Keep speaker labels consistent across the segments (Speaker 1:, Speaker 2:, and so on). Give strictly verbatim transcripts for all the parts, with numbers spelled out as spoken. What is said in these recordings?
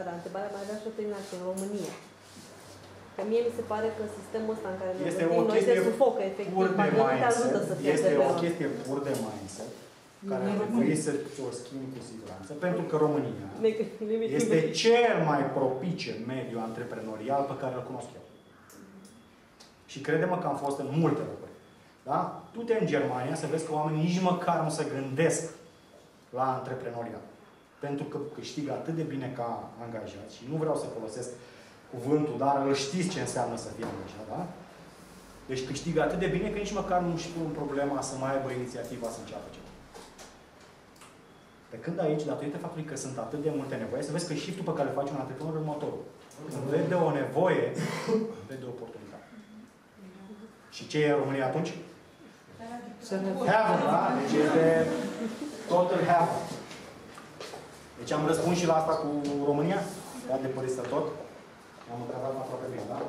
Speaker 1: Da, dar întrebarea mai avea și o terminație în România. Că mie mi se pare că sistemul ăsta în care noi gândim, noi se sufocă, efectiv. Nu te ajută să fie
Speaker 2: este o chestie pur de mindset, care ar trebui să o schimbi cu siguranță, pentru că România este cel mai propice mediu antreprenorial pe care îl cunosc eu. Și crede-mă că am fost în multe locuri. Da? Du-te în Germania să vezi că oamenii nici măcar nu se gândesc la antreprenoriat. Pentru că câștigă atât de bine ca angajat și nu vreau să folosesc cuvântul, dar îl știți ce înseamnă să fii angajat, da? Deci câștigă atât de bine că nici măcar nu își pun problema să mai aibă inițiativa să înceapă ceva. Pe când aici, datorită faptului că sunt atât de multe nevoie, să vezi că shift-ul pe care îl face un antreprenor următorul. Când vede o nevoie, vede o oportunitate. Și ce e în România atunci? Heaven, da? Deci este total heaven. Deci am răspuns și la asta cu România? Da, de părăsă tot. Am întrebat aproape bine, da?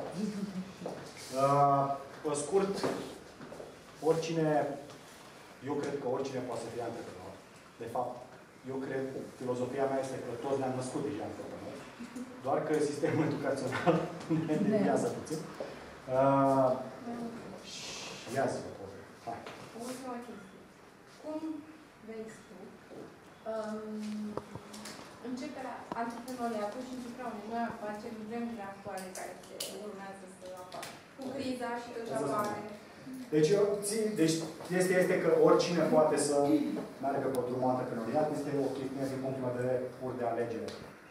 Speaker 2: Uh, pe scurt, oricine, eu cred că oricine poate să fie antreprenor. De fapt, eu cred, filozofia mea este că toți ne-am născut deja antreprenori. Doar că sistemul educațional ne deviază puțin. Uh, și ia zi, hai.
Speaker 3: Ultima chestie. Cum vezi tu um, începerea antreprenoriatul și începerea unei noi afaceri în vremurile actuale care se urmează să apară? Cu criza și tot ce apare.
Speaker 2: Deci, eu țin, deci este, este că oricine poate să meargă pe drumul antreprenoriat, este o chestie din punctul de vedere pur de alegere.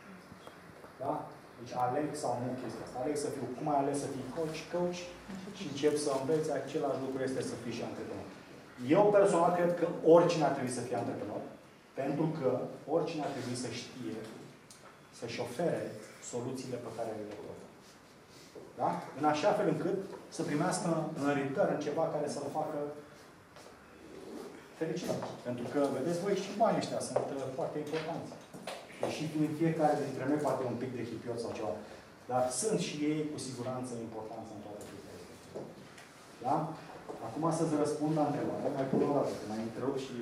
Speaker 2: Da? Deci aleg sau nu chestia asta. Aleg să fiu, cum ai ales să fii coach, coach și încep să înveți, același lucru este să fii și antreprenor. Eu personal cred că oricine ar trebui să fie antreprenor, pentru că oricine ar trebui să știe să-și ofere soluțiile pe care le oferă. Da? În așa fel încât să primească în return ceva care să-l facă fericit. Pentru că, vedeți voi, și banii ăștia sunt foarte importanți. Și în fiecare dintre noi poate un pic de hipiot sau ceva. Dar sunt și ei cu siguranță importanță în toate chestia astea. Da? Acum să-ți răspund la întrebare. Mai pun o dată, că m-ai întrerupt și...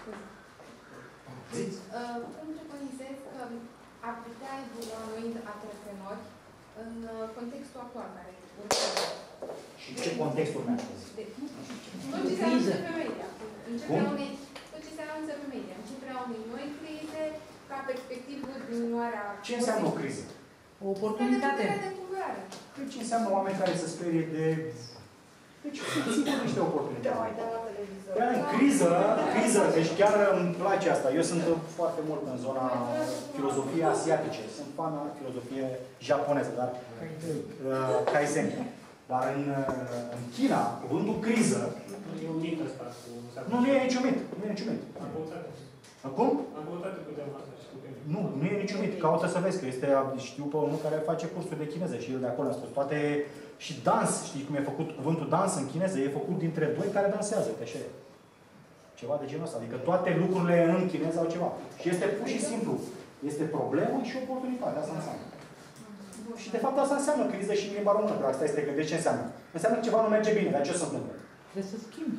Speaker 3: Deci, uh, cum preconizez că ar putea evolua noi antreprenori în uh, contextul actual care urmează?
Speaker 2: Și ce context urmează?
Speaker 3: Tot ce se anunță pe media. Începerea unei, tot ce se anunță pe media. Începerea unei noi crize, ca perspectivă diminuarea...
Speaker 2: Ce înseamnă o criză?
Speaker 4: O oportunitate.
Speaker 2: Păi ce înseamnă oameni care se sperie de... Deci, sigur niște oportunități. Iar în criză, criză, deci chiar îmi place asta. Eu sunt foarte mult în zona filozofiei asiatice. Sunt fan al filozofiei japoneză, dar uh, Kaizen. Dar în, în China, cuvântul criză...
Speaker 5: E un mit ăsta.
Speaker 2: Nu, nu e niciun mit. Nu e niciun mit. Acum?
Speaker 5: Am căutat cu tema asta și cu tema.
Speaker 2: Nu, nu e niciun mit. Caută să vezi că este, știu pe unul care face cursuri de chineză și el de acolo a spus toate... Și dans, știi cum e făcut cuvântul dans în chineză? E făcut dintre doi care dansează, că așa e. Ceva de genul ăsta. Adică toate lucrurile în chineză au ceva. Și este pur și simplu. Este problemă și oportunitate. Asta înseamnă. Și de fapt asta înseamnă criză și în limba română. Dar asta este că de ce înseamnă? Înseamnă că ceva nu merge bine. Dar ce se întâmplă?
Speaker 4: Trebuie să schimbi.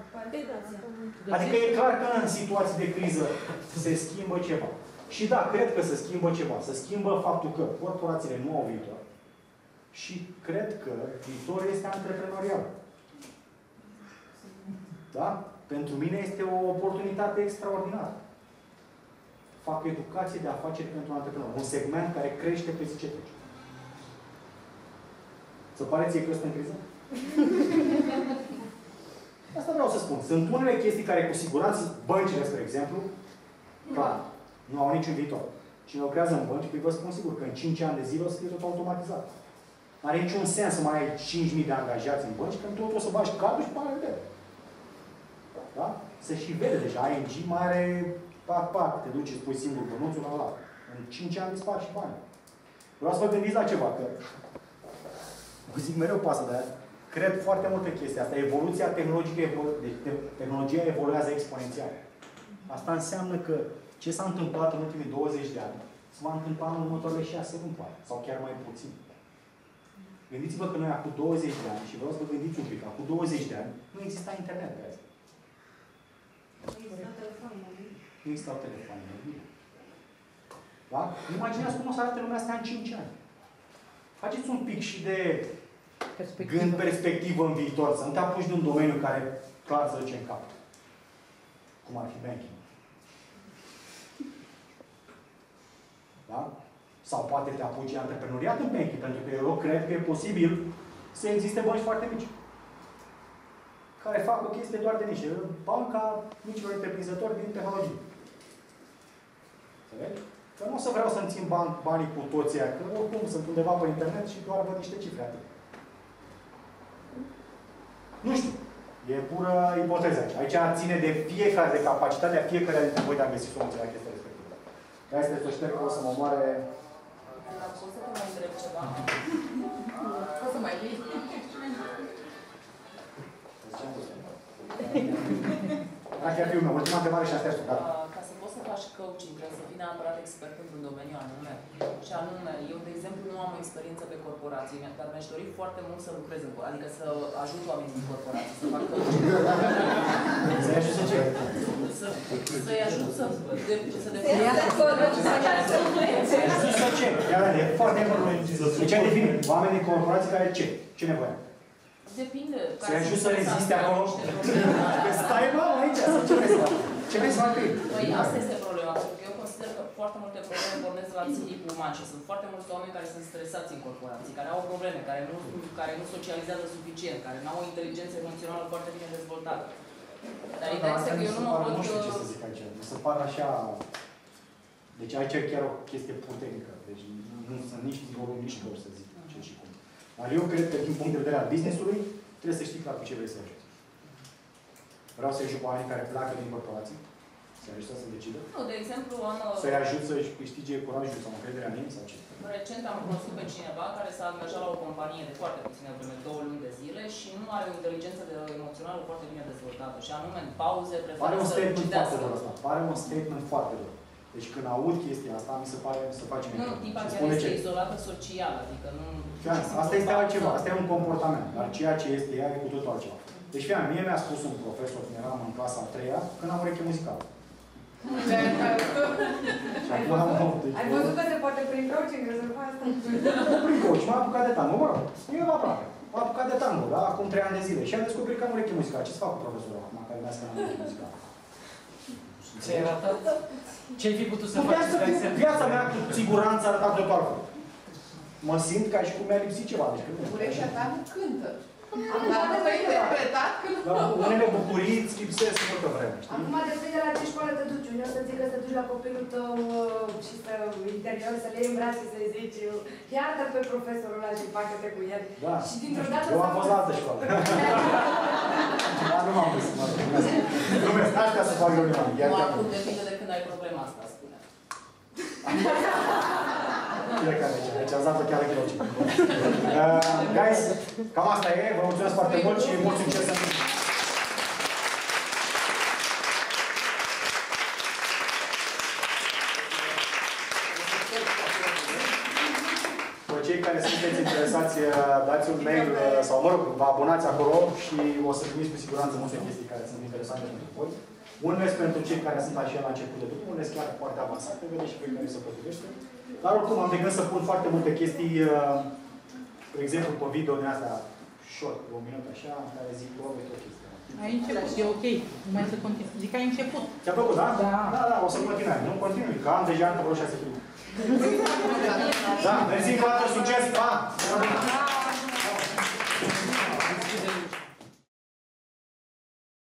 Speaker 2: Adică e clar că în situații de criză se schimbă ceva. Și da, cred că se schimbă ceva. Se schimbă faptul că corporațiile nu au viitor. Și cred că viitorul este antreprenorial. Da? Pentru mine este o oportunitate extraordinară. Fac educație de afaceri pentru antreprenori. Un segment care crește pe zi ce trece. Să pare ție că eu sunt în criză? Asta vreau să spun. Sunt unele chestii care cu siguranță, băncile, spre exemplu, clar, nu au niciun viitor. Cine lucrează în bănci, păi vă spun sigur că în cinci ani de zile o să fie tot automatizat. Nu are niciun sens să mai ai cinci mii de angajați în bănci, când tot o să bagi cardul și pare de. Da? Se și vede deja. I N G mai are pac, pac, te duci, îți pui singur bănuțul la la. În cinci ani dispar și bani. Vreau să vă gândiți la ceva, că vă zic mereu pasă de aia. Cred foarte multe chestii asta. Evoluția tehnologică, deci tehnologia evoluează exponențial. Asta înseamnă că ce s-a întâmplat în ultimii douăzeci de ani se va întâmpla în următoarele șase luni, sau chiar mai puțin. Gândiți-vă că noi acum douăzeci de ani, și vreau să vă gândiți un pic, acum douăzeci de ani, nu exista internet pe asta. Nu existau telefoane. Da? Imaginați cum o să arate lumea asta în cinci ani. Faceți un pic și de perspectivă. Gând perspectivă în viitor, să nu te apuci de un domeniu care clar să duce în cap. Cum ar fi banking. Da? Sau poate te apuci antreprenoriat în banking, pentru că eu cred că e posibil să existe bănci foarte mici. Care fac o chestie doar de niște. Banca micilor întreprinzători din tehnologie. Înțelegi? Că nu o să vreau să-mi țin ban- banii cu toții aia, că oricum sunt undeva pe internet și doar văd niște cifre atât. Nu știu. E pură ipoteză aici. Aici ține de fiecare, de capacitatea fiecare dintre voi de a găsi soluții la chestia respectivă. De asta este o șterg că o să mă omoare...
Speaker 6: Poți să te mai întreb ceva?
Speaker 3: Poți să mai iei?
Speaker 2: Era chiar fiul meu. Ultima întrebare și astea sunt.
Speaker 6: Ca să poți să faci coaching, trebuie să fii neapărat expert într-un domeniu anume. Și anume, eu, de exemplu, nu am o experiență pe corporații, dar mi-aș dori foarte mult să lucrez în corporații, adică să ajut oamenii din corporații, să fac coaching.
Speaker 2: Să-i ajut să ce?
Speaker 6: Să-i ajut să
Speaker 3: Să
Speaker 2: să ce? E foarte important. De ce ai definit? Oameni din corporații care ce? Ce nevoie?
Speaker 6: Depinde.
Speaker 2: Să-i ajut să reziste acolo? Stai, mă, aici, ce vrei să faci? Ce vrei să fac ei?
Speaker 6: Păi, asta este problema, pentru că eu consider că foarte multe probleme pornesc de la psihicul uman și sunt foarte mulți oameni care sunt stresați în corporații, care au probleme, care nu, care nu socializează suficient, care nu au o inteligență emoțională foarte bine dezvoltată. Dar ideea este că eu nu mă văd...
Speaker 2: Nu știu ce să zic aici. Mi se pare așa... Deci aici e chiar o chestie puternică. Deci nu sunt nici psiholog, nici vor să zic ce și cum. Dar eu cred că din punct de vedere al business-ului trebuie să știi clar cu ce vrei să ajuți. Vreau să-i ajut oamenii care pleacă din corporații, să-i ajut să decidă.
Speaker 6: Nu, de exemplu, am...
Speaker 2: Să-i ajut să-și câștige curajul sau încrederea în ei sau ce?
Speaker 6: Recent am cunoscut pe cineva care s-a angajat la o companie de foarte puține vreme, două luni de zile și nu are o inteligență de emoțională foarte bine dezvoltată. Și anume, în pauze, preferă
Speaker 2: Pare un
Speaker 6: să
Speaker 2: statement
Speaker 6: citească.
Speaker 2: foarte rău asta. Pare un statement foarte rău. Deci când aud chestia asta, mi se pare să face
Speaker 6: Nu,
Speaker 2: mică.
Speaker 6: tipa chiar
Speaker 2: Spune
Speaker 6: este
Speaker 2: ce?
Speaker 6: izolată social, adică nu...
Speaker 2: Chiar, asta este altceva, asta e un comportament. Dar ceea ce este ea e cu totul altceva. Deci, fiam, mie mi-a spus un profesor când eram în clasa a treia, când am ureche muzicală.
Speaker 3: Ai văzut că se poate prin coaching rezolva asta?
Speaker 2: Nu prin coach, m-a apucat de tango, mă rog, eu aproape. M-a apucat de tango, da, acum trei ani de zile. Și am descoperit că am ureche muzicală. Ce să fac cu profesorul acum, care mi-a spus că am ureche muzicală?
Speaker 7: Ce-ai ratat? Ce-ai fi putut să
Speaker 2: Nu,
Speaker 7: faci?
Speaker 2: viața, viața mea cu siguranță a arătat totul altfel. Mă simt ca și cum mi-a lipsit ceva. Deci,
Speaker 3: Urechea ta nu cântă. Dacă te-ai interpretat, când
Speaker 2: la unele bucurii îți lipsesc multă vreme. Știi?
Speaker 8: Acum depinde la ce școală te duci. Unii o să zică să te duci la copilul tău uh, și să interior, să le iei în brațe, să-i zici iartă pe profesorul ăla și facă-te cu el.
Speaker 2: Da.
Speaker 8: Și dintr-o dată...
Speaker 2: Eu am fost la altă școală. Dar nu m-am dus. Glumesc, n-aștia să fac eu nimic.
Speaker 6: Nu, acum depinde de când ai problema asta, spune.
Speaker 2: Fiecare aici. Deci am dat-o chiar ecologic. Uh, guys, cam asta e. Vă mulțumesc foarte mult și mult succes în... Cei care sunteți interesați, dați un mail sau, mă rog, vă abonați acolo și o să primiți cu siguranță multe chestii care sunt interesante pentru voi. Unele pentru cei care sunt așa la început de drum, unele chiar foarte avansate, vedeți și pe care se potrivește. Dar oricum am de gând să pun foarte multe chestii, de exemplu, pe video din astea short, o minut așa, în care zic doar o chestie.
Speaker 4: Ai început, e ok. Numai să continui. Zic că ai început.
Speaker 2: Ți-a plăcut, da?
Speaker 4: Da.
Speaker 2: Da, da, o să continui. Nu continui, că am deja încă vreo șase filme. Da, mersi încă o dată, succes, pa!